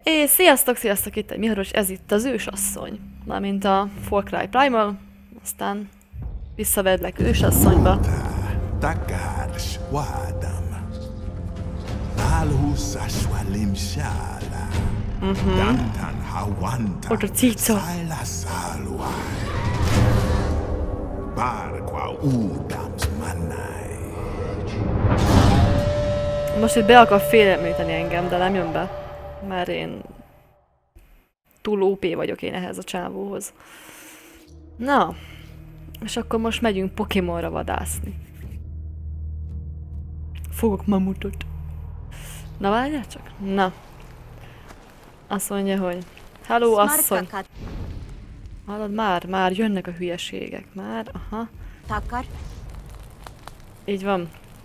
Sziasztok, sziasztok, itt egy Miharos, ez itt az ősasszony. Mármint a Far Cry Primal, aztán visszavedlek ősasszonyba. Takárs vádam. Válhusszasva limsála. Dantan hawantan. Ott a cica. Szájla száluáj. Bárkva údams mannáj. Most itt be akar félemlíteni engem, de nem jön be. Mert én túl OP vagyok én ehhez a csávóhoz. Na, és akkor most megyünk Pokémonra vadászni. Fogok mamutot. Na várjál csak. Na. Azt mondja, hogy hello asszony. Hallod, már jönnek a hülyeségek. Már, aha. Takar. Így van.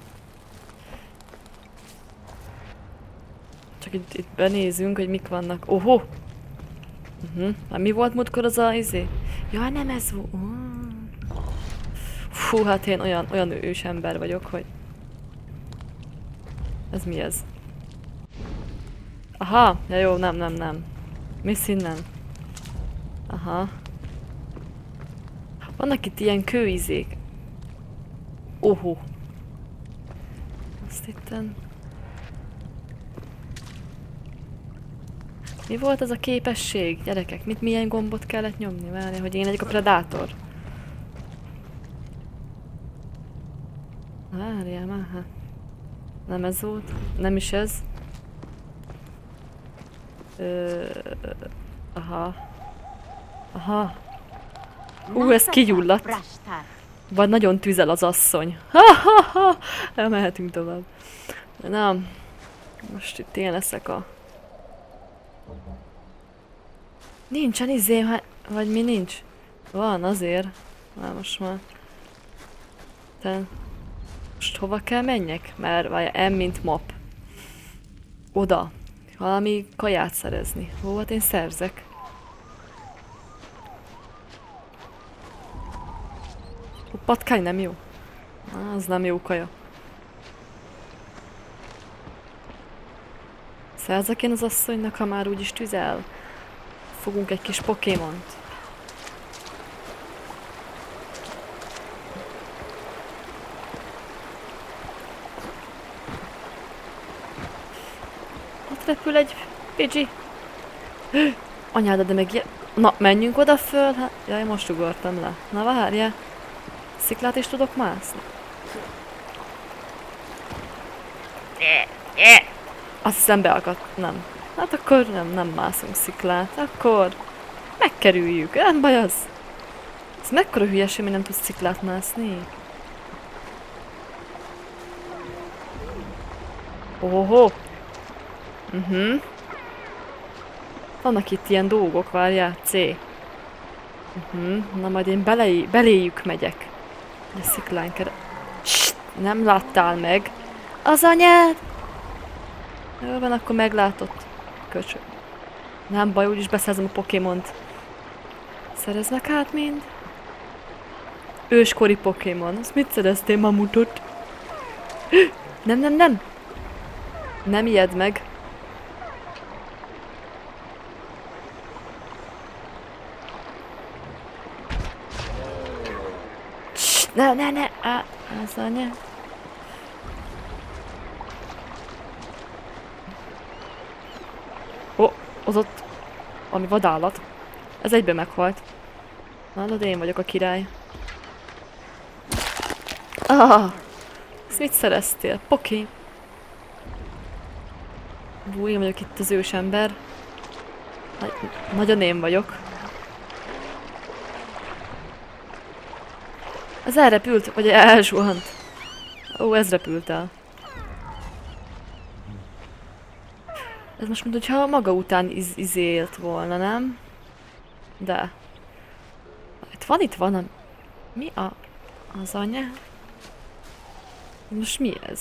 Csak itt benézünk, hogy mik vannak. Oho! Hát mi volt múltkor az a izé? Ja, nem ez volt. Fú, hát én olyan ős ember vagyok, hogy... Ez mi ez? Aha! Ja jó, nem. Mi innen? Aha. Vannak itt ilyen kőizék. Oho! Azt itten... Mi volt ez a képesség? Gyerekek, milyen gombot kellett nyomni? Várja, hogy én legyek a predátor. Várjál már, hát. Nem ez volt. Nem is ez. Aha. Ez kigyulladt. Vagy nagyon tüzel az asszony. Ha! Elmehetünk tovább. Na, most itt én leszek a... Nincsen izém, vagy mi nincs? Van azért. Na most már. Te... Most hova kell menjek? Mert várja, M mint map. Oda. Valami kaját szerezni. Hova én szerzek? A patkány nem jó. Az nem jó kaja. Szerzek én az asszonynak, ha már úgyis tüzel? Fogunk egy kis Pokémont. Ott repül egy Pidgey. Anyád, de meg ilyen... Na, menjünk oda föl. Hát... Jaj, most ugortam le. Na várjál. Sziklát is tudok mászni. Azt hiszem beakadt. Nem. Hát akkor nem mászunk sziklát. Akkor megkerüljük. Nem baj az. Ez mekkora hülyeség, hogy nem tudsz sziklát mászni? Ohoho. Vannak itt ilyen dolgok, várjál. C. Na majd én beléjük megyek. De sziklán kell... Nem láttál meg. Az anyád! Jó van, akkor meglátott. Köcsög. Nem baj, úgyis beszerzem a Pokémont. Szereznek hát mind? Őskori Pokémon. Azt mit szereztél, mamutot? Nem! Nem ijedd meg. Ne! Az anya. Az ott... Ami vadállat. Ez egyben meghalt. Hallod, én vagyok a király. Ezt mit szereztél? Poké. Én vagyok itt az ősember. Nagyon én vagyok. Ez elrepült, vagy elsuhant. Ez repült el. Ez most mintha maga után izélt volna, nem? De... Itt van Mi az anya? Most mi ez?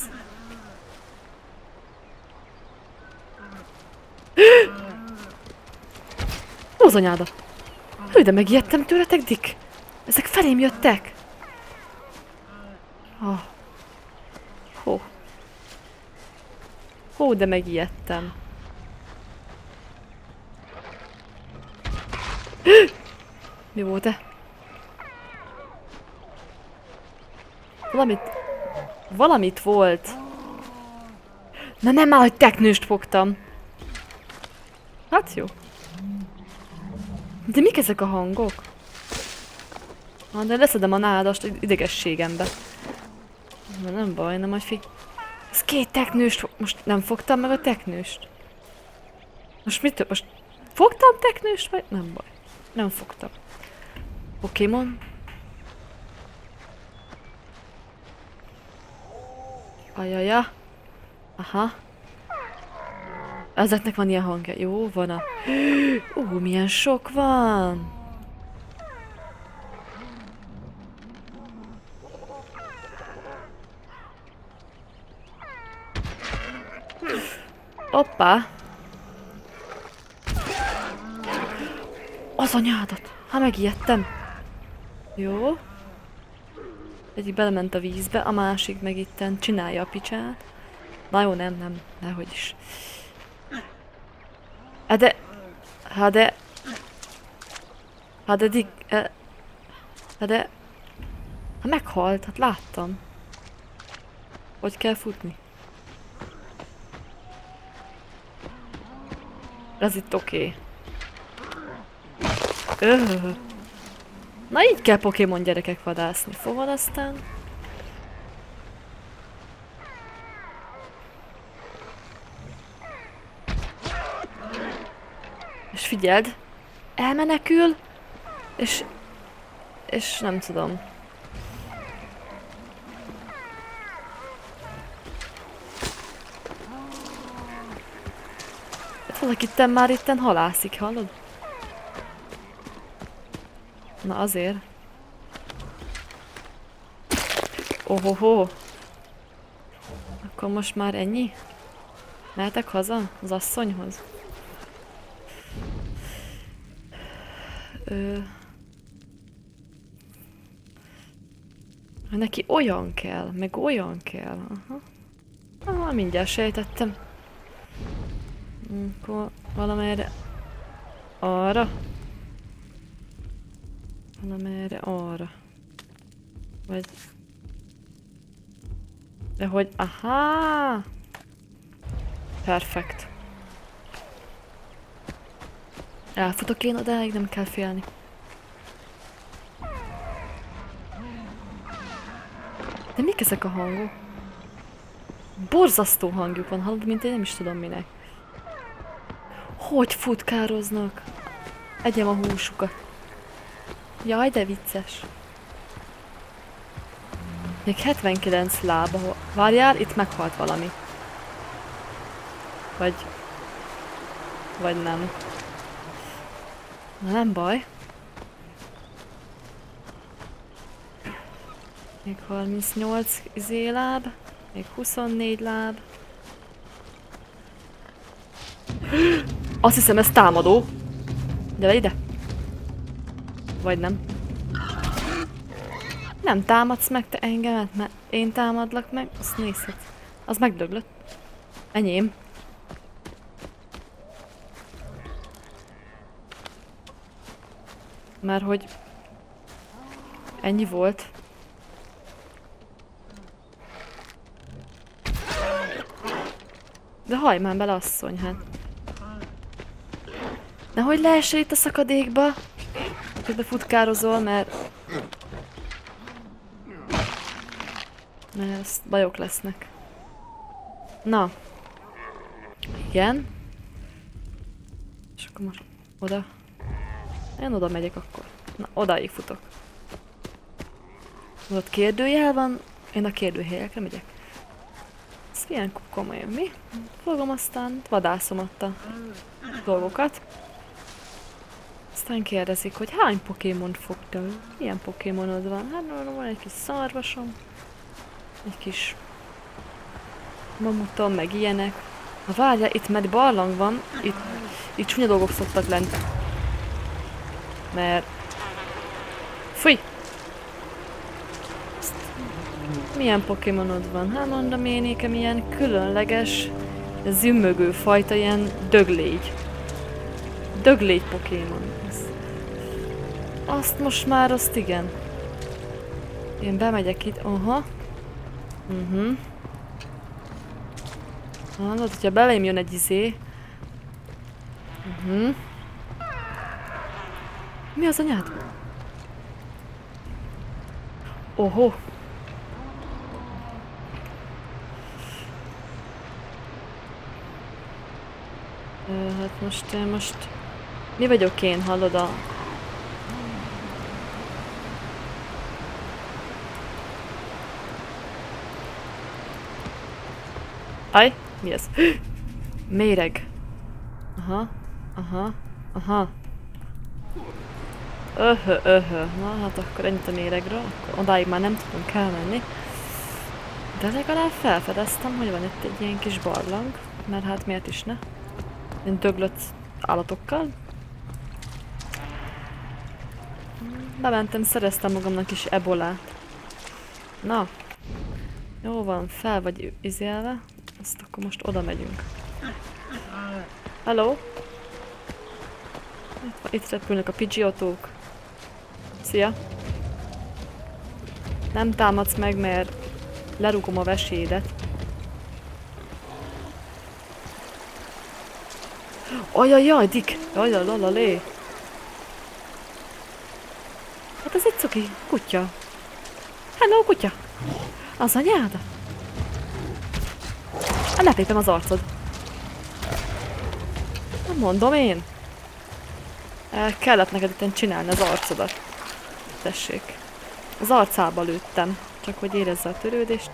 Az anyáda! Hű, de megijedtem tőletek, Dick! Ezek felém jöttek! Hó, de megijedtem. Mi volt-e? Valamit volt. Na nem már, hogy teknőst fogtam. Hát jó. De mik ezek a hangok? De leszedem a nádast idegességembe. Na, nem baj, nem majd Ez 2 teknőst most nem fogtam meg a teknőst. Most mit? Most fogtam teknőst, vagy? Nem baj. Nem fogtam. Pokémon. Ajaja. Aha. Ezeknek van ilyen hangja. Jó, van a... milyen sok van. Hoppá. Az anyádat. Ha megijedtem. Jó. Egyik belement a vízbe, a másik meg itten csinálja a picsát. Na jó, nem, nehogy is. De meghalt, hát láttam. Hogy kell futni. Ez itt oké. Na így kell Pokémon gyerekek vadászni. Fogod aztán? És figyeld, elmenekül, és nem tudom. Hát valaki már itten halászik, hallod? Na azért. Ohoho. Akkor most már ennyi? Mehetek haza? Az asszonyhoz? Neki olyan kell, meg olyan kell. Aha. Mindjárt sejtettem. Akkor valamerre arra. Valamerre arra. Vagy... De hogy... Aha! Perfekt. Elfutok én odáig, nem kell félni. De mik ezek a hangok? Borzasztó hangjuk van, hallod, mint én nem is tudom minek. Hogy futkároznak? Egyem a húsukat. Jaj, de vicces. Még 79 lába. Várjál, itt meghalt valami. Vagy nem. Na, nem baj. Még 38 láb. Még 24 láb. Azt hiszem, ez támadó. Gyere ide. Vagy nem. Nem támadsz meg te engemet, mert én támadlak meg. Azt nézhetsz. Az megdöglött. Enyém. Mert hogy... Ennyi volt. De hajj már bele, asszony, hát. Nehogy leesel itt a szakadékba. Közben futkározol, mert ezt bajok lesznek. Na. Igen. És akkor most oda. Én oda megyek akkor. Na, odáig futok. Ott kérdőjel van, én a kérdőhelyekre megyek. Ez ilyen komolyan, mi? Fogom, aztán vadászom ott a dolgokat. Aztán kérdezik, hogy hány Pokémont fogtál? Milyen Pokémonod van? Hát van egy kis szarvasom, egy kis mamutom, meg ilyenek. Na várja, itt mert barlang van, itt csúnya dolgok szoktak lenni. Mert... Fúj! Milyen Pokémonod van? Hát mondom én nekem ilyen különleges, zümmögő fajta, ilyen döglégy. Döglégy Pokémon. Azt most már, azt igen. Én bemegyek itt, aha. Hallod, hogyha belém jön egy izé. Mi az anyád? Oho. Hát most... Mi vagyok én, hallod a... Aj, mi ez? Méreg. Aha. Na hát akkor ennyit a méregről, akkor odáig már nem tudunk elmenni. De legalább felfedeztem, hogy van itt egy ilyen kis barlang, mert hát miért is ne? Én döglött állatokkal. Bementem, szereztem magamnak is ebolát. Na. Jó van, fel vagy izélve. Azt akkor most oda megyünk. Hello? Itt repülnek a Pidgeotók. Szia! Nem támadsz meg, mert lerúgom a vesédet. Ajajaj, Dick! Ajajaj, hát ez egy cuki kutya. Hello, kutya! Az anyád? Lepépem az arcod. Nem mondom én. Kellett neked itt csinálni az arcodat. Tessék. Az arcába lőttem. Csak hogy érezze a törődést.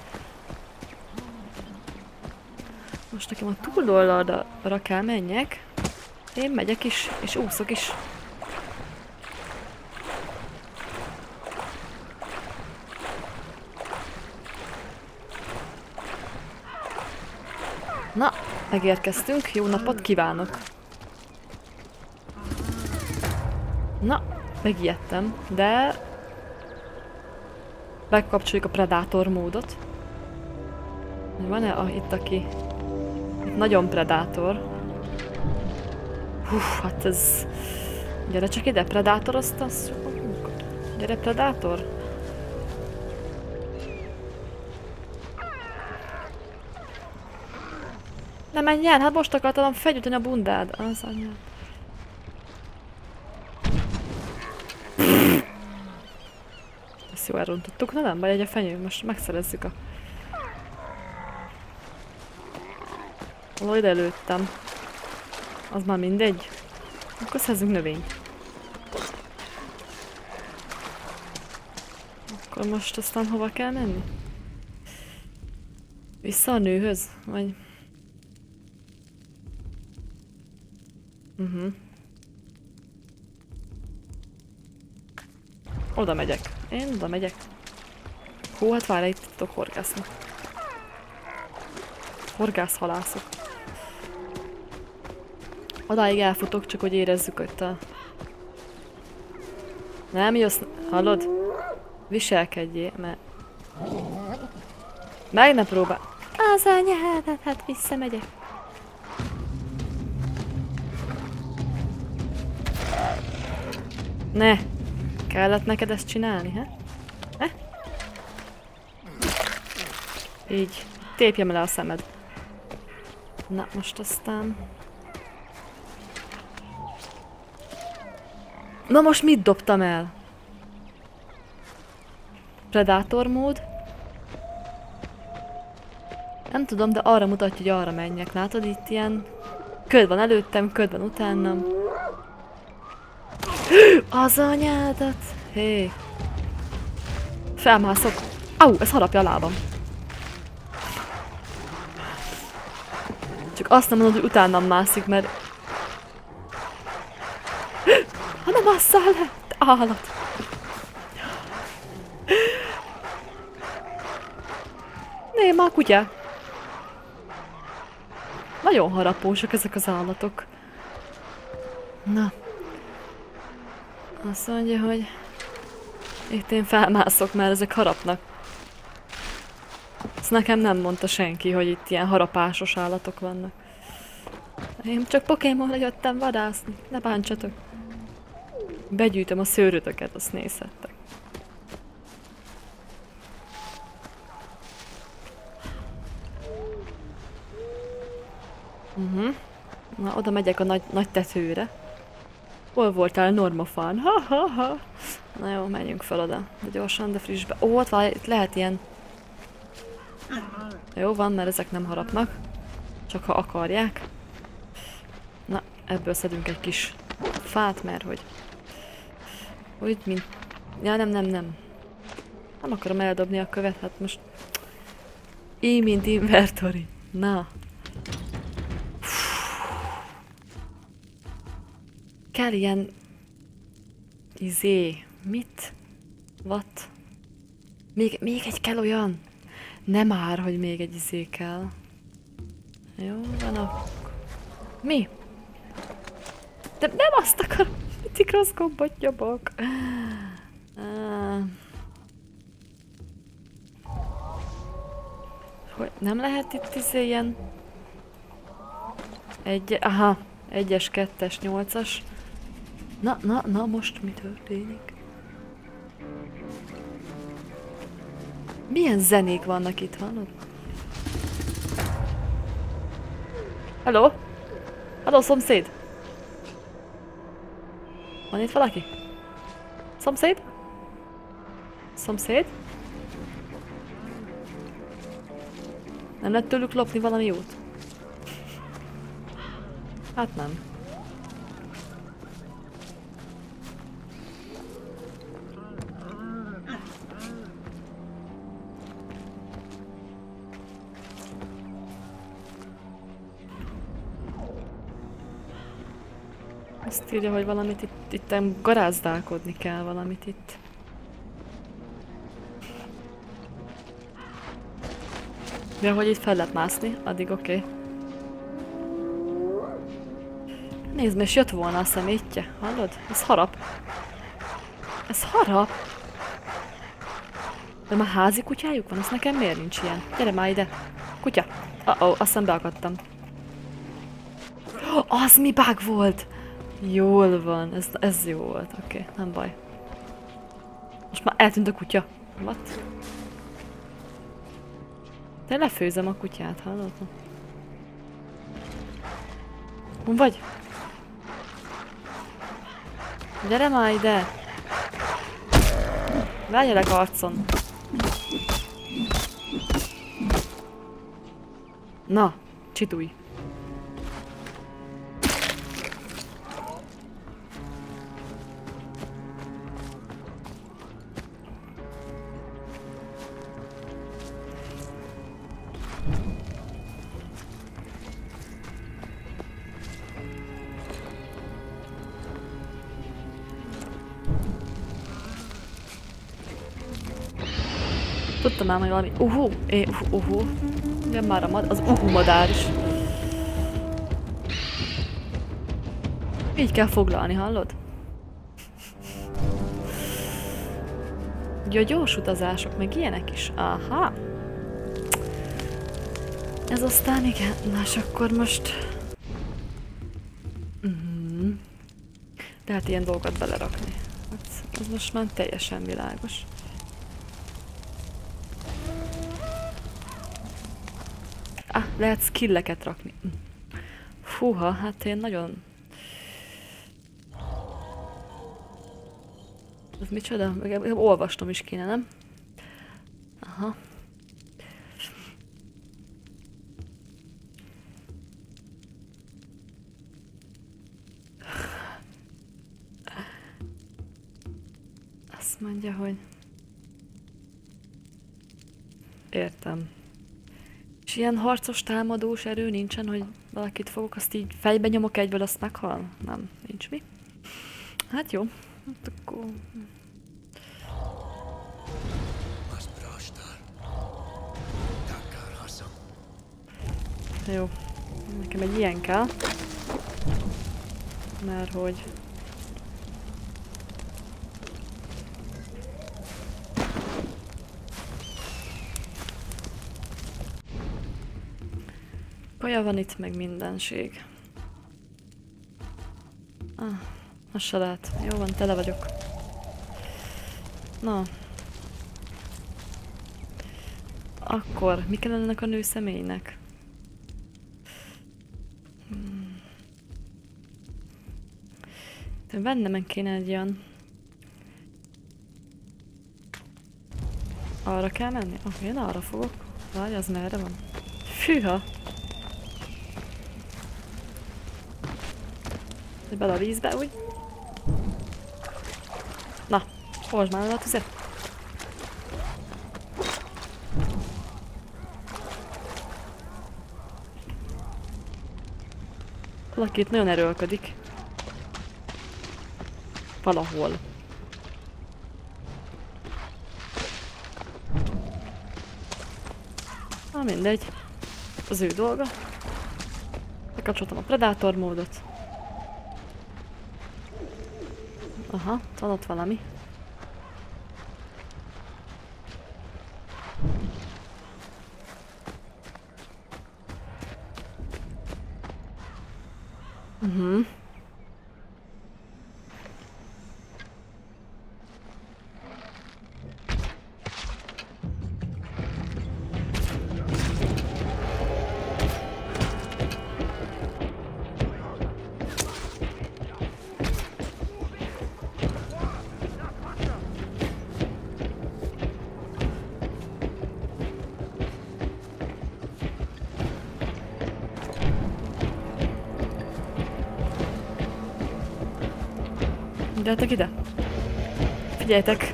Most nekem a túloldalra kell menjek. Én megyek is, és úszok is. Na, megérkeztünk. Jó napot kívánok! Na, megijedtem, de... Bekapcsoljuk a Predator módot. Van-e itt, aki... Itt nagyon Predator. Hát ez... Gyere csak ide, Predator, azt... Gyere, Predator! Ne menj el, hát most akartam felgyújtani a bundád. Az anyád. Ezt jó elrontottuk, na nem baj, egy a fenyő, most megszerezzük a... Valahol ide lőttem. Az már mindegy. Akkor szerzünk növényt. Akkor most aztán hova kell menni? Vissza a nőhöz? Vagy... Oda megyek. Én oda megyek. Hú, hát várj, itt tudok horgászni. Horgászhalászok. Odáig elfutok, csak hogy érezzük ott a... Nem jössz... Hallod? Viselkedjél, mert... Meg ne próbál... Az anyádat, hát visszamegyek. Ne! Kellett neked ezt csinálni, he? He? Így. Tépjem le a szemed. Na, most aztán... Na most mit dobtam el? Predator mód? Nem tudom, de arra mutatja, hogy arra menjek. Látod, itt ilyen... Köd van előttem, köd van utánam. Az anyádat! Hé! Felmászok. Au, ez harapja a lábam. Csak azt nem mondod, hogy utánam mászik, mert... Ha nem asszal le! Te állat! Né, már kutya! Nagyon harapósak ezek az állatok. Na. Azt mondja, hogy itt én felmászok, mert ezek harapnak. Ezt nekem nem mondta senki, hogy itt ilyen harapásos állatok vannak. Én csak Pokémonra jöttem vadászni, ne bántsatok. Begyűjtöm a szőrötöket, azt nézhettek. Na, oda megyek a nagy tetőre. Hol voltál, Normafan? Ha. Na jó, menjünk fel oda. De gyorsan, de frissbe. Ó, ott van, itt lehet ilyen... Jó van, mert ezek nem harapnak. Csak ha akarják. Na, ebből szedünk egy kis fát, mert hogy... Úgy, mint... Ja, nem. Nem akarom eldobni a követ, hát most... Így, mint inventory. Na. Kell ilyen... Mit? What? Még egy kell olyan? Nem már, hogy még egy kell. Jó, van a... Mi? De nem azt akarom! Mindig rossz gombot nyomok. Hogy nem lehet itt ilyen... Aha. 1-es, 2-es, 8-as. Na, most mi történik? Milyen zenék vannak itt, hallod? Hello? Hello, szomszéd? Van itt valaki? Szomszéd? Szomszéd? Nem lehet tőlük lopni valami jót? Hát nem. Azt írja, hogy valamit itt garázdálkodni kell valamit itt. Ja, hogy itt fel lehet mászni, addig oké. Nézd, és jött volna a szemétje, hallod? Ez harap. Ez harap. De már házi kutyájuk van, azt nekem miért nincs ilyen? Gyere már ide. Kutya. Azt hiszem beakadtam. Az mi bug volt? Jól van, ez jó volt, oké, nem baj. Most már eltűnt a kutya. What? De lefőzem a kutyát, hallod? Hol vagy? Gyere már ide! Várjelek arcon! Na, csitulj! Tudtam már, hogy valami... Jön már az madár is. Így kell foglalni, hallod? Ja, gyors utazások, meg ilyenek is. Aha. Ez aztán igen. Na, és akkor most... Lehet ilyen dolgokat belerakni. Ez most már teljesen világos. Lehet skilleket rakni. Fúha, hát én nagyon... Ez micsoda? Olvasnom is kéne, nem? Aha. Azt mondja, hogy... Értem. És ilyen harcos, támadós erő nincsen, hogy valakit fogok, azt így fejbe nyomok egyből, azt meghal? Nem, nincs mi. Hát jó. Hát akkor... Jó. Nekem egy ilyen kell. Mert hogy... Kaja van itt, meg mindenség. Az se lehet. Jó van, tele vagyok. Na. Akkor, mi kellene ennek a nő személynek? Bennemen kéne egy ilyen... Arra kell menni? Én arra fogok. Várj, az merre van? Fűha! Bele a vízbe, úgy. Na, olvasd már el a tüzet. Valaki itt nagyon erőlködik. Valahol. Na mindegy. Az ő dolga. Bekapcsoltam a Predator módot. Aha, van ott valami. Gyertek ide! Figyeljetek!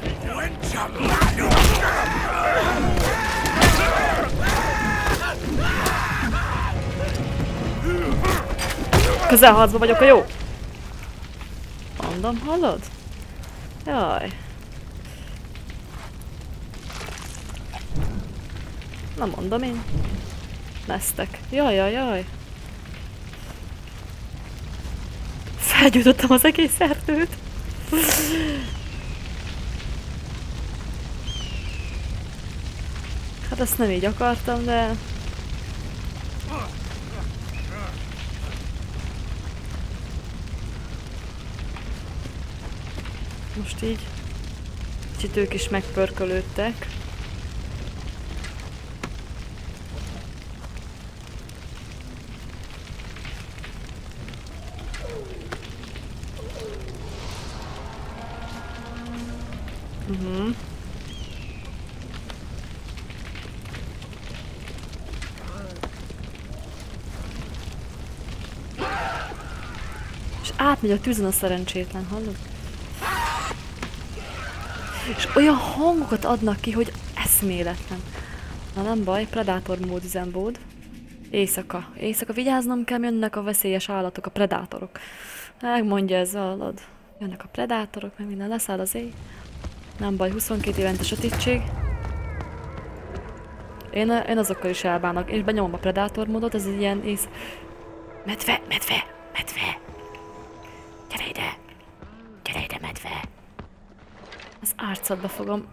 Közelharcban vagyok a jó! Mondom, hallod? Jaj! Na mondom én. Lesztek. Jaj, jaj, jaj! Felgyújtottam az egész erdőt. Hát ezt nem így akartam, de... Most így... Kicsit ők is megpörkölődtek. És átmegy a tűzön a szerencsétlen, hallod? És olyan hangokat adnak ki, hogy eszméletlen. Na nem baj, Predator mód üzembód. Éjszaka. Éjszaka vigyáznom kell, jönnek a veszélyes állatok, a predátorok. Megmondja ez, hallod? Jönnek a predátorok, meg minden, leszáll az éj. Nem baj, 22 évente sötétség. Én azokkal is elbánok, és benyomom a Predator módot, ez egy ilyen ész... Medve, medve, medve! Gyere ide! Gyere ide, medve! Az arcodba fogom...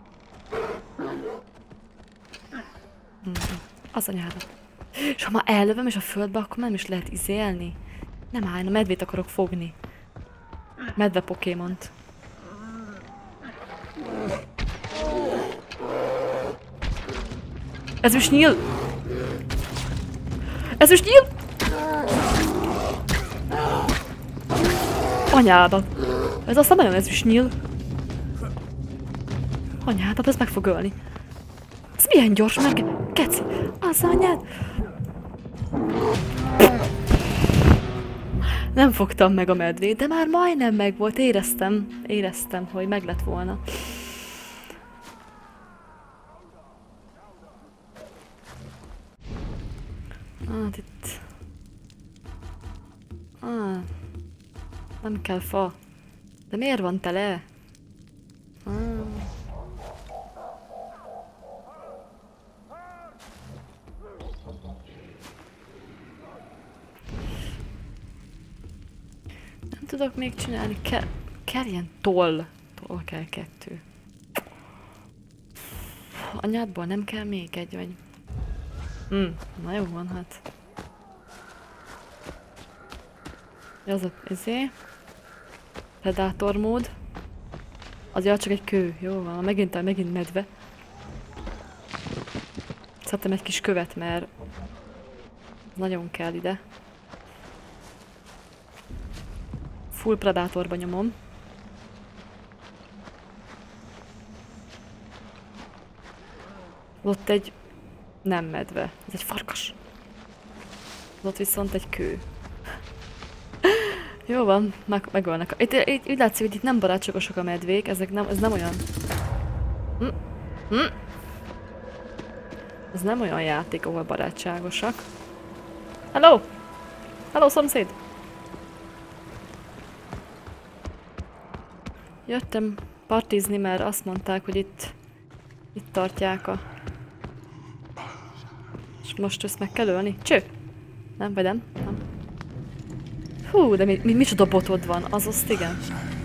Az anyádat. És ha már ellövöm és a földbe, akkor nem is lehet izélni. Nem állj, a medvét akarok fogni. Medve Pokémont. Ezüstnyíl! Ezüstnyíl! Anyádat! Ez aztán nagyon ezüstnyíl. Anyádat, ez meg fog ölni. Ez milyen gyors, meg keci! Az anyád! Nem fogtam meg a medvét, de már majdnem meg volt. Éreztem, hogy meg lett volna. Hát itt... nem kell fa. De miért van tele? Nem tudok még csinálni. Kell ilyen toll. Toll kell 2. Anyádból nem kell még egy, vagy... na jó van, hát. Az a izé. Predátor mód. Azért csak egy kő. Jó van, megint medve. Szedtem egy kis követ, mert nagyon kell ide. Full predátorba nyomom. Ott egy... nem medve. Ez egy farkas. Ott viszont egy kő. Jó van, megölnek. Itt úgy látszik, hogy itt nem barátságosak a medvék, ez nem olyan... Ez nem olyan játék, ahol barátságosak. Hello! Hello, szomszéd! Jöttem partizni, mert azt mondták, hogy itt tartják a... És most ezt meg kell ölni? Cső! Nem, vagy nem? Nem. Hú, de micsoda botod van, az azt igen.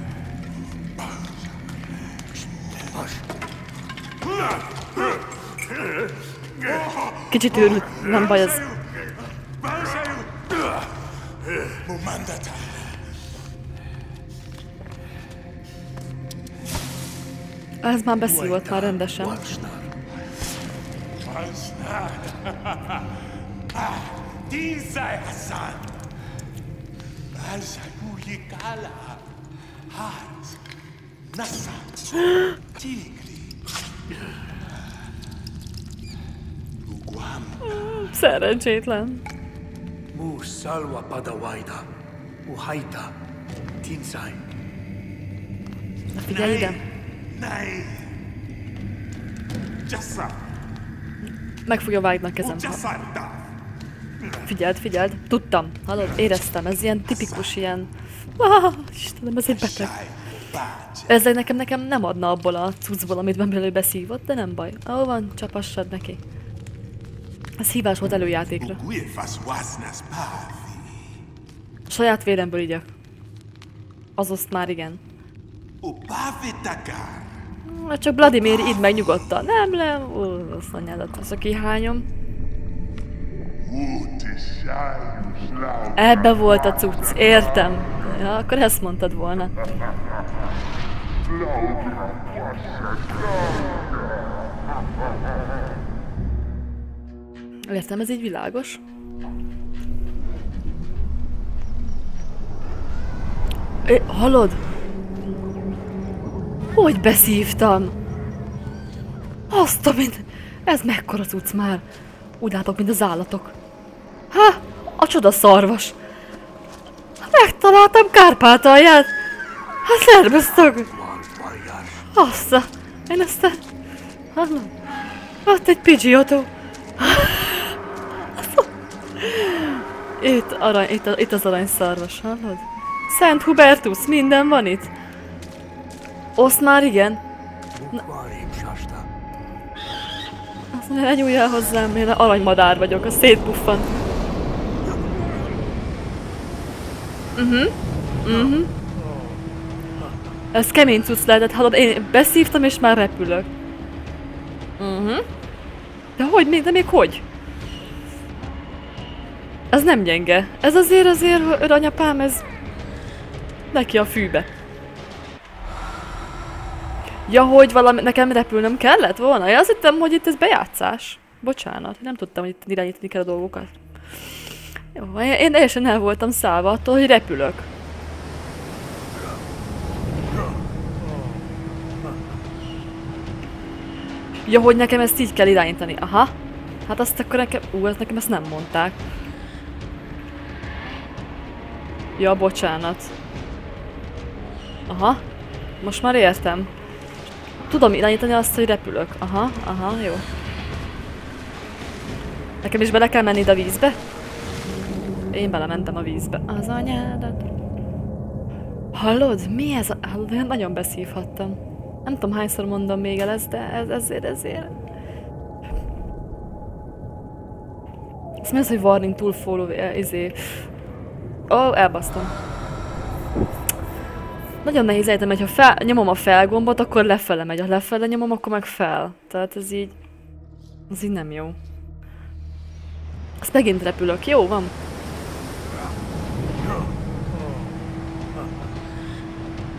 Kicsit őrült, nem baj ez. Ez már beszívott már rendesen. Szerencsétlen. Salwa padawaida, uhaita, tinsai. Na figyelj ide. Meg fogja vágni a kezem. Figyeld. Tudtam. Hallod? Éreztem. Ez ilyen tipikus ilyen... Istenem, ez egy beteg. Ezzel nekem nem adna abból a cuccból, amit belőle beszívott, de nem baj. Ahol van, csapassad neki. Ez hívás volt előjátékra. Saját véremből igyak. Azoszt már igen. Csak Vladimir, idd meg nyugodtan. Nem. Azt anyádat, az a kihányom. Ebbe volt a cucc, értem. Ja, akkor ezt mondtad volna. Értem, ez így világos. Hallod? Hogy beszívtam? Azt a mind... Ez mekkora cucc már. Úgy látok, mint az állatok. Ha! A csoda szarvas. Megtaláltam Kárpátalját. Hát szerböztök. Azt a... Én ezt a... Hallom? Ott egy Pidgeotto. Itt az aranyszarvas, hallod? Szent Hubertus, minden van itt. Azt már igen. Azt mondja, ne nyúljál hozzám, én aranymadár vagyok, a szétpuffant. Ez kemény cucc lehetett, hallod? Én beszívtam és már repülök. De hogy? De még hogy? Ez nem gyenge. Ez azért, anyapám, ez... Neki a fűbe. Ja, hogy valami... Nekem repülnöm kellett volna? Én azt hittem, hogy itt ez bejátszás. Bocsánat, nem tudtam, hogy itt irányítani kell a dolgokat. Jó, én teljesen el voltam szállva attól, hogy repülök. Ja, hogy nekem ezt így kell irányítani. Aha. Hát azt akkor nekem... nekem ezt nem mondták. Ja, bocsánat. Aha. Most már értem. Tudom irányítani azt, hogy repülök. Aha, jó. Nekem is bele kell menni ide a vízbe? Én belementem a vízbe. Az anyádat. Hallod? Mi ez? Hallod? Nagyon beszívhattam. Nem tudom hányszor mondom még el ezt, de ezért. Ez mi az, hogy warning to follow, elbasztom. Nagyon nehéz értem, hogy ha nyomom a fel gombot, akkor lefele megy. Ha lefele nyomom, akkor meg fel. Tehát ez így nem jó. Azt megint repülök. Jó van.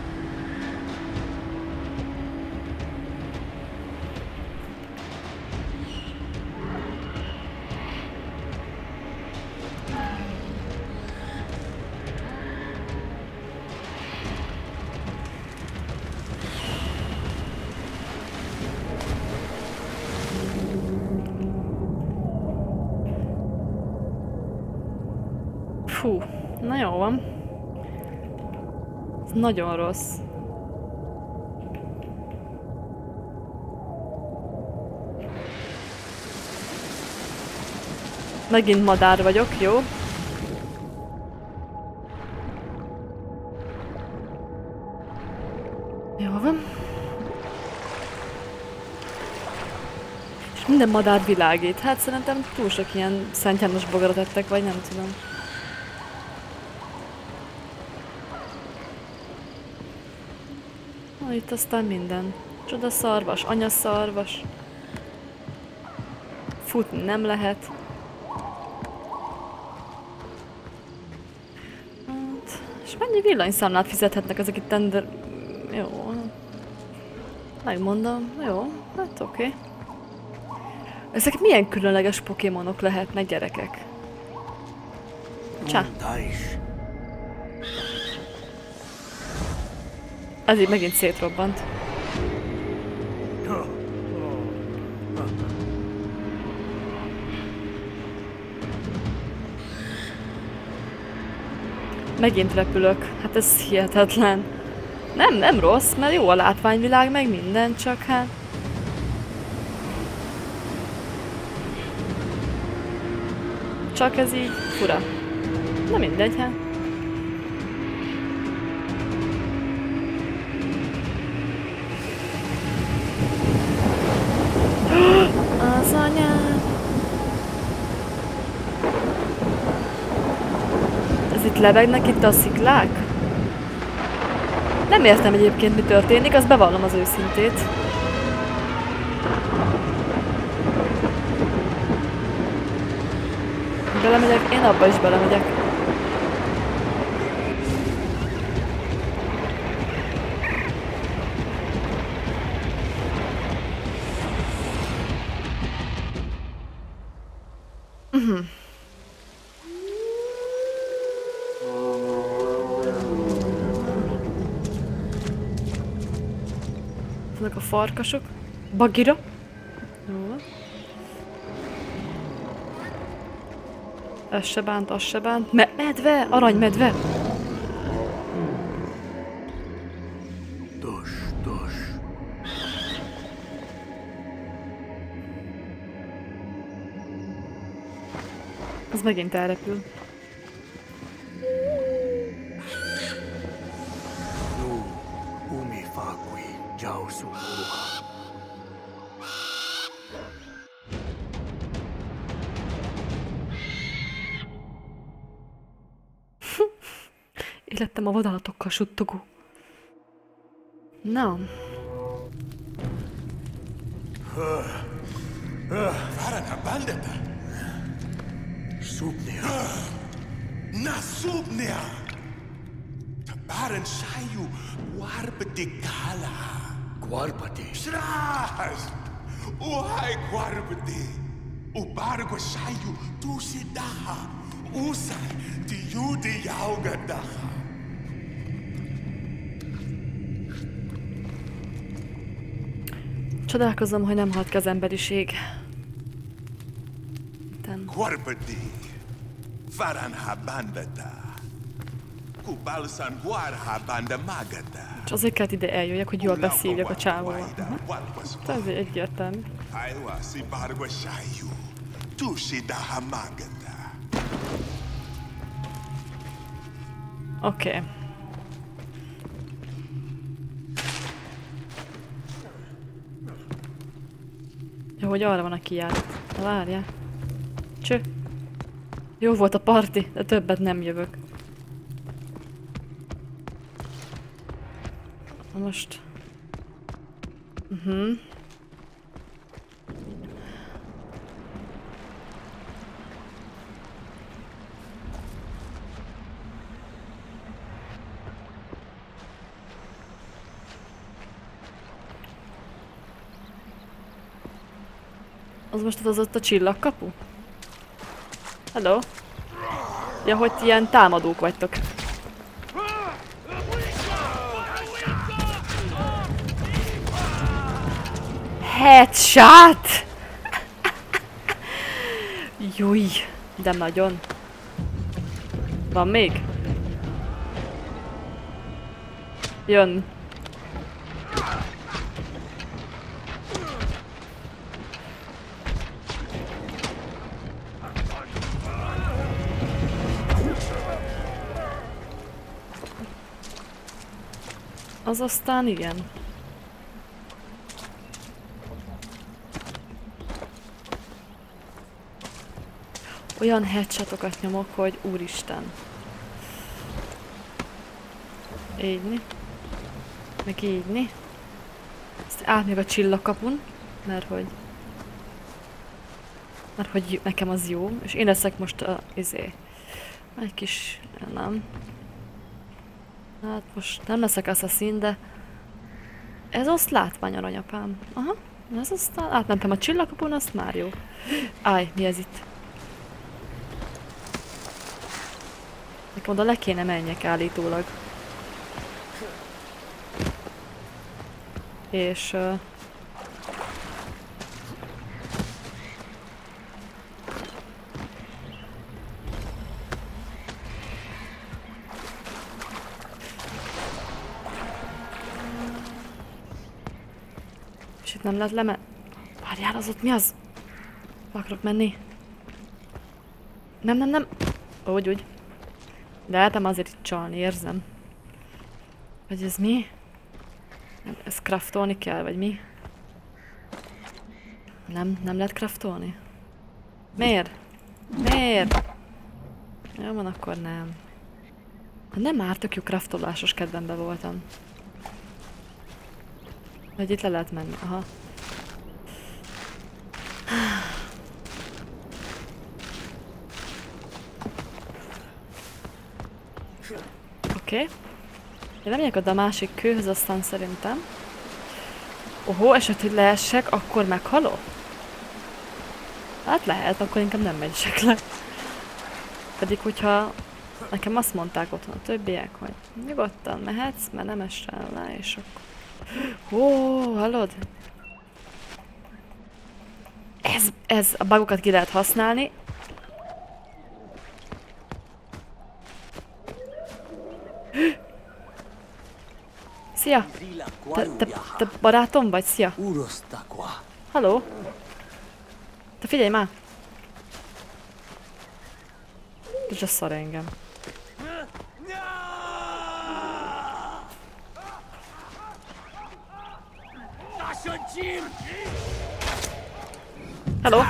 Fú, na jó van. Ez nagyon rossz. Megint madár vagyok, jó? Jó van. És minden madár világít. Hát szerintem túl sok ilyen Szent János bogarat ettek, vagy nem tudom. Na, itt aztán minden. Csodaszarvas, anyaszarvas. Futni nem lehet. Hát, és mennyi villanyszámlát fizethetnek ezek itt tender... Jó. Megmondom. Jó. Hát oké. Ezek milyen különleges pokémonok lehetnek, gyerekek? Csá. Ez így megint szétrobbant. Megint repülök. Hát ez hihetetlen. Nem rossz, mert jó a látványvilág, meg minden, csak hát... Csak ez így fura. Na mindegy, hát. Az anyám! Ez itt lebegnek itt a sziklák? Nem értem egyébként, mi történik, azt bevallom az őszintét. Belemegyek, én abba is belemegyek. Vannak a farkasok. Bagira. Jó. Ez se bánt, az se bánt. Medve! Aranymedve! Dos, dos. Az megint elrepül. Nu, umi fakui, jausu muha. Élettem a vadállatokkal suttogó. Na. Farana bandeta. Subnia. Na subnia. Tabaran sayu warbati kala. Guarpati. Shras. Uhai warbati. Ubargo sayu tusidaha. Usai tiyudi yaugadaha. Csodálkozom, hogy nem halt ki az emberiség. Guarpati. Faranha bandeta. Kubalsan guarha banda magata. És azért kellett ide eljöjjek, hogy jól beszéljek a csávóval. Ez egyértelmű. Aiwasi bargo sayu. Tusidaha magata. Oké. Jó, hogy arra van a kijárat. Várjál. Cső. Jó volt a parti, de többet nem jövök. Na most... Az most az ott a csillagkapu? Hello? Ja, hogy ilyen támadók vagytok. Headshot! Júj, de nagyon. Van még? Jön. Az aztán igen. Olyan headshotokat nyomok, hogy úristen. Ígyni. Meg ígyni. Ezt át még a csillagkapun, mert hogy nekem az jó, és én leszek most a egy kis, nem. Hát most nem leszek assassin, de ez azt látvány aranyapám. Aha, ez aztán átmentem a csillagkapun, azt már jó. Áj, mi ez itt? Nekem oda le kéne menjek állítólag. És... és itt nem lehet lemenni. Várjál, az ott mi az? Hol akarok menni? Nem. Úgy. De lehetem azért itt csalni, érzem. Vagy ez mi? Nem, ezt craftolni kell, vagy mi? Nem lehet craftolni? Miért? Jó van, akkor nem. Nem már tök jó craftolásos kedvemben voltam. Vagy itt le lehet menni, aha. Oké. Én nem megyek oda a másik kőhöz, aztán szerintem. Eset, hogy leessek, akkor meghalok? Hát lehet, akkor inkább nem megyek le. Pedig, hogyha nekem azt mondták otthon a többiek, hogy nyugodtan mehetsz, mert nem essel le, és akkor... hallod? Ez a bugokat ki lehet használni. Szia! Te barátom vagy? Szia! Halló! Te figyelj már! Te csak szar engem. Hello!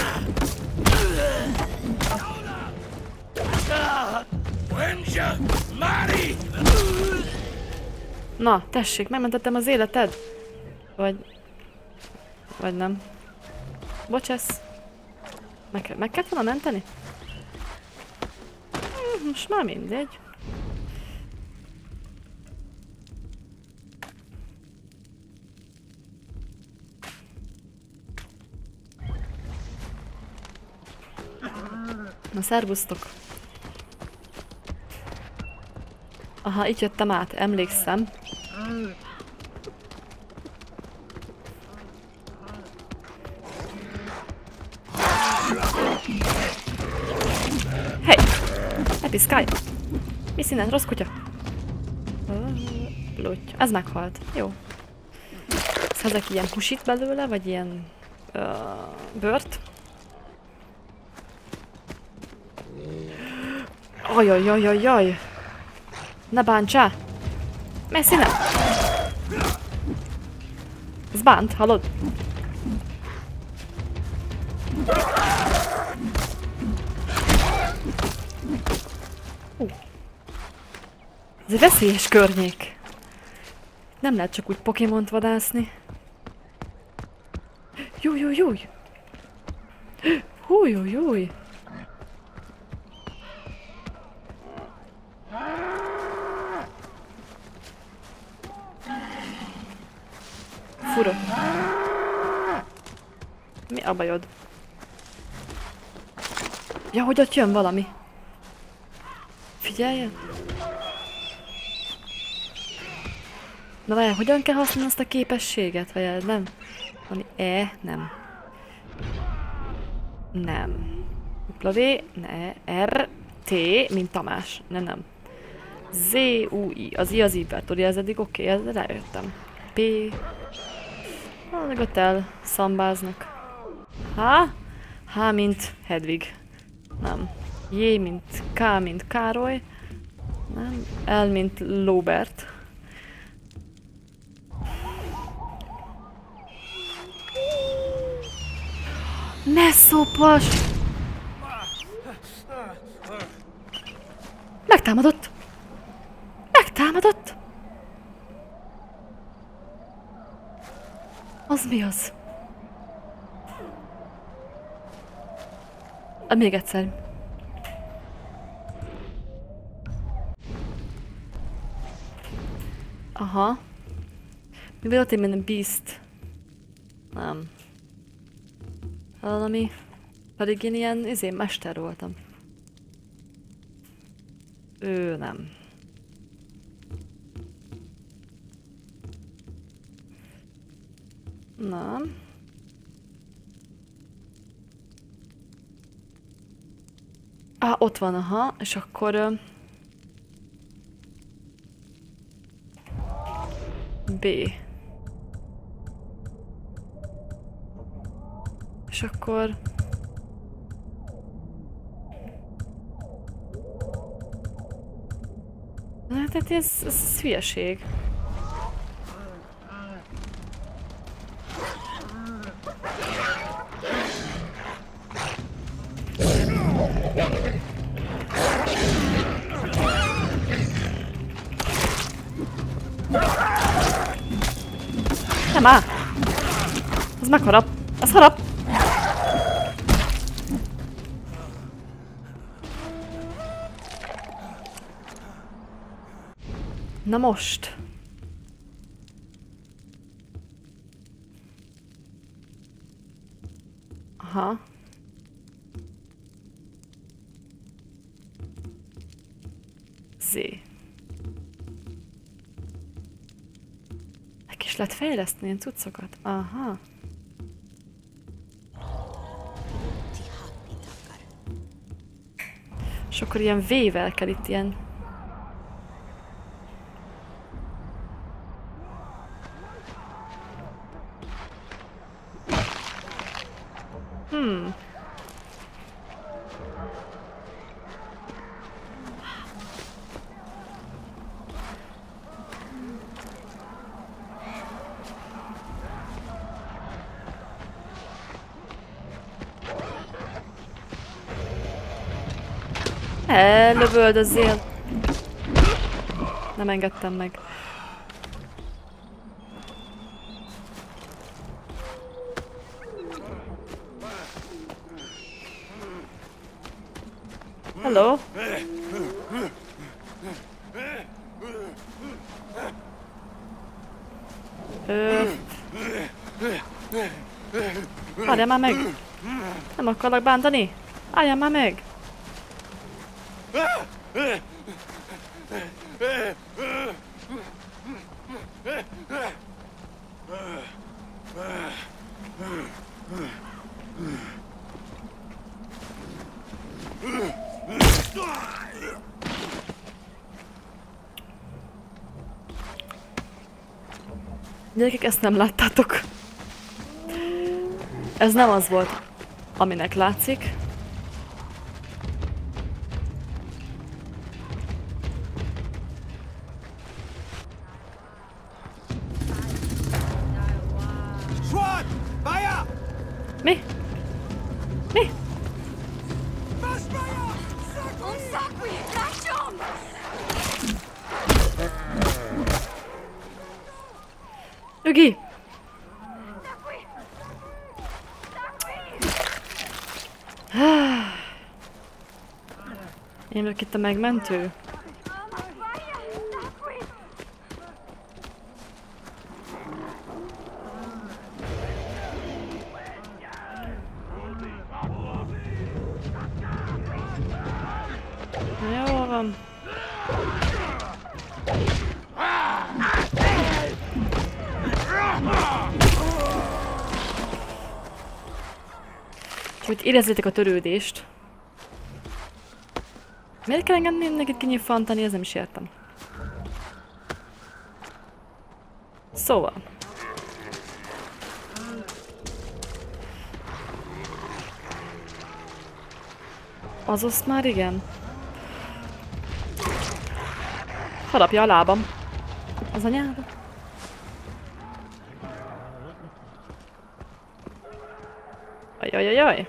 Na, tessék, megmentettem az életed? Vagy nem. Bocsász. Meg kellett volna menteni? Most már mindegy. Na, szervusztok! Aha, itt jöttem át, emlékszem. Hey! Ne piszkálj! Mi színen? Rossz kutya? Lutty. Ez meghalt. Jó. Szedek ilyen husit belőle, vagy ilyen... bőrt. Ajajajajajaj! Ne bántsál! Messzine! Ez bánt, hallod? Ez egy veszélyes környék. Nem lehet csak úgy Pokémont vadászni. Júj! Hújújúj! Fura. Mi a bajod? Ja, hogy ott jön valami. Figyeljen! Na várjál, hogyan kell használni azt a képességet? Vagy nem? Valami nem. Nem. W, ne, R, T, mint Tamás. Nem. Z-U-I. Az I az Inventory, ez eddig oké, ezzel rájöttem. P. Még ott elszambáznak. H, mint Hedvig. Nem. J, mint K, mint Károly. Nem. L, mint Lóbert. Ne szopas! Megtámadott! Megtámadott! Az mi az? Még egyszer. Aha. Mi volt én minden Beast? Nem. Valami. Pedig én ilyen mester voltam. Ő nem. Nem. Ott van, aha, és akkor... B. És akkor... Hát ez hülyeség. Nem áll! Az megharap! Az harap! Na most! Aha. Z. Meg is lehet fejleszteni ilyen cuccokat. Aha. És akkor ilyen V-vel kell itt ilyen... Lövöldözzél! Nem engedtem meg. Hello? Várjál már meg! Nem akarlak bántani? Álljál már meg! Gyerekek, ezt nem láttátok. Ez nem az volt, aminek látszik. Mi? Mi? Ügi! Én vagyok itt a megmentő. Jó van. Hogy érezzétek a törődést. Miért kell engedni neked kinyilvánítani, ez nem is értem. Szóval. Azaz már igen. Harapja a lábam. Az anyád. Ajajajaj.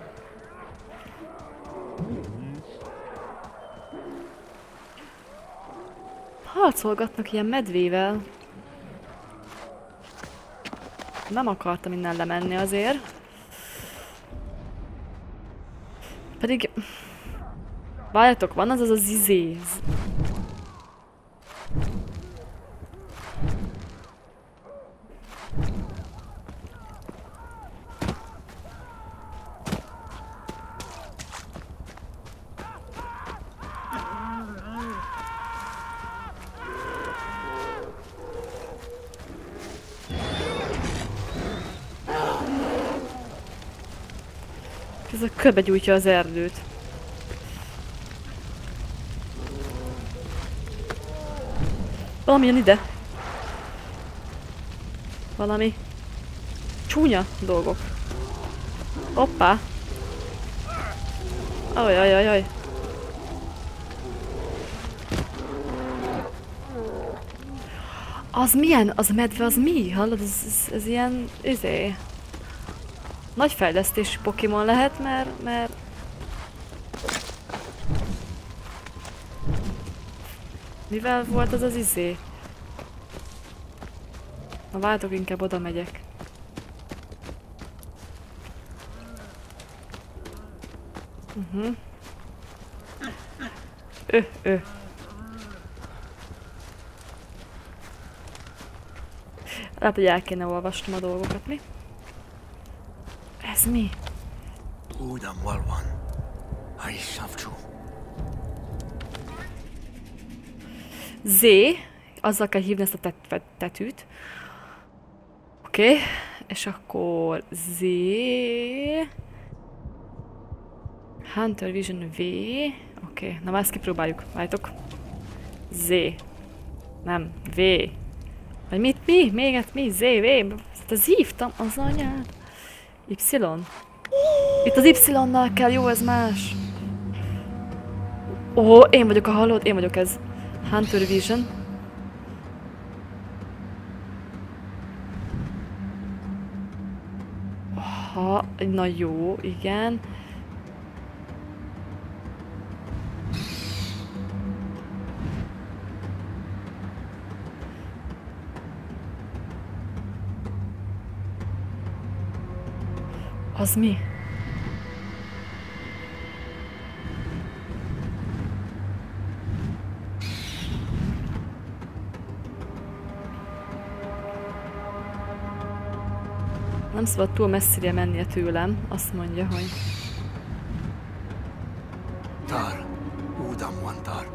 Harcolgatnak ilyen medvével. Nem akartam innen lemenni azért. Pedig... Várjatok, van az az izéz. Ez a körbe gyújtja az erdőt. Valami jön ide. Valami csúnya dolgok. Hoppá. Ajajajaj. Az milyen? Az a medve az mi? Hallod? Ez ilyen... Nagy fejlesztésű Pokémon lehet, mert... Mivel volt az az izé? Na vártok, inkább oda megyek. Lehet, hogy el kéne olvasnom a dolgokat, mi? Ez mi? Udam walwan. Ai savchu. Z. Azzal kell hívni ezt a tetűt. Oké. És akkor Z. Hunter Vision V. Oké. Na már ezt kipróbáljuk. Várjátok. Z. Nem. V. Vagy mit? Mi? Még egy mi? Z. V. Ezt hívtam az anyád. Y. Itt az Y-nal kell, jó, ez más. Ó, én vagyok a hallod, én vagyok ez. Hunter Vision. Aha, na jó, igen. Az mi? Nem szabad túl messzire mennie tőlem, azt mondja, hogy... Tar. Udam wantar.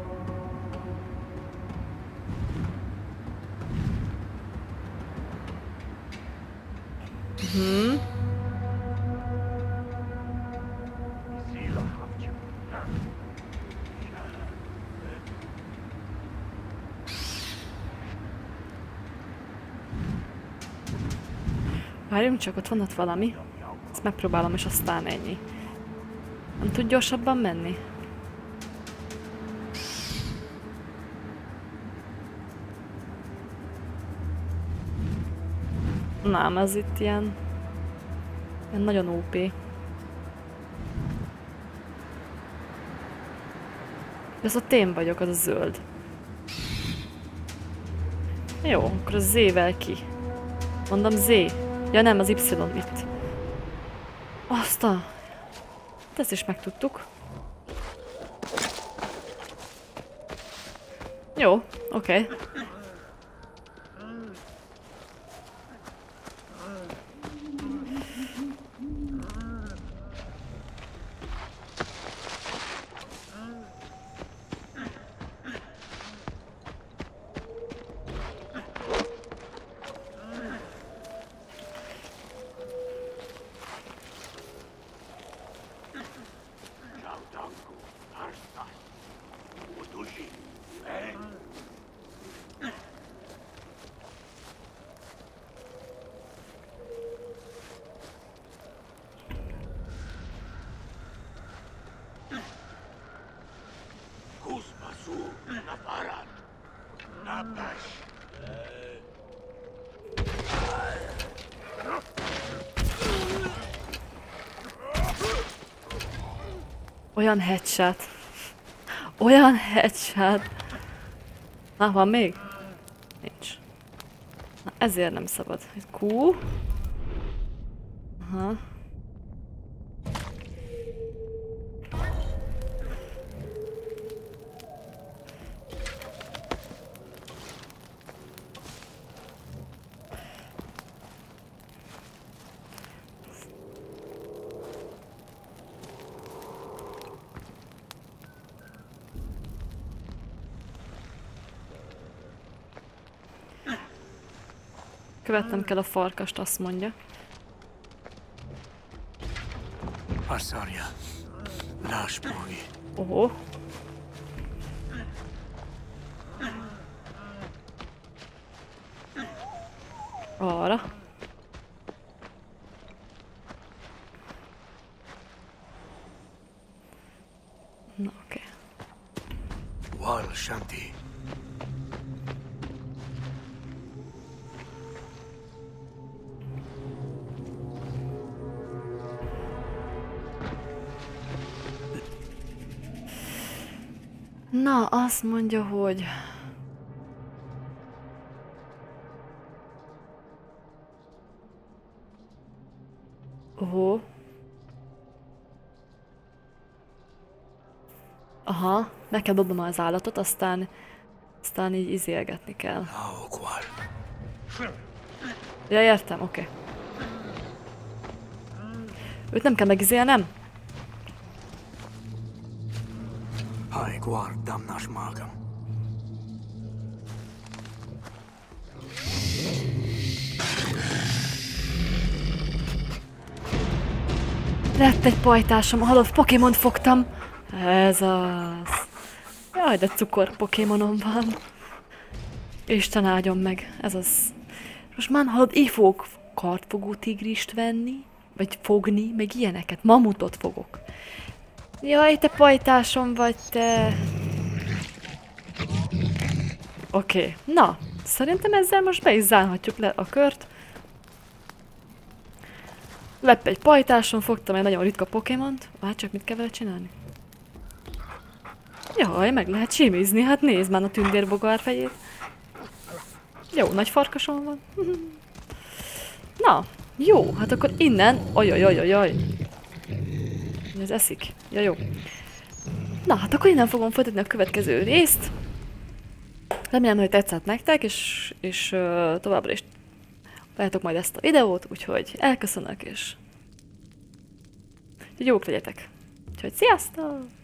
Várjunk csak, ott van ott valami. Ezt megpróbálom, és aztán ennyi. Nem tud gyorsabban menni? Nem, ez itt ilyen nagyon OP. Ez ott én vagyok, az a zöld. Jó, akkor a Z-vel ki. Mondom Z. Ja nem, az Y itt. Azt a... Ezt is megtudtuk. Jó, oké. Olyan headshot. Olyan headshot. Na, van még? Nincs. Na, ezért nem szabad. Q. Aha. Követnem kell a farkast, azt mondja. Arsaria. Láspógi. Ohó. Arra. Na, oké. Wal Shanti. Na, azt mondja, hogy... Ohó. Aha, meg kell dobnom az állatot, aztán így izélgetni kell. Laoqual. Ja, értem, oké. Őt nem kell megizélnem? Haiguar damnas magam. Lett egy pajtásom, halott Pokémont fogtam. Ez az. Jaj, de cukor Pokémonom van. Isten áldjon meg, ez az. Most már hallod, így fogok kartfogó tigrist venni, vagy fogni, meg ilyeneket. Mamutot fogok. Jaj, te pajtásom vagy, te. Oké, na, szerintem ezzel most be is zárhatjuk le a kört. Lepp egy pajtáson, fogtam egy nagyon ritka Pokémont. Várj csak, mit kell vele csinálni? Jaj, meg lehet simizni, hát nézd már a tündérbogár fejét. Jó, nagy farkasom van. Na, jó, hát akkor innen... Ajajajajaj. Ez eszik. Ja, jó. Na, hát akkor innen fogom folytatni a következő részt. Remélem, hogy tetszett nektek, és továbbra is látjátok majd ezt a videót, úgyhogy elköszönök, és jók legyetek. Úgyhogy sziasztok!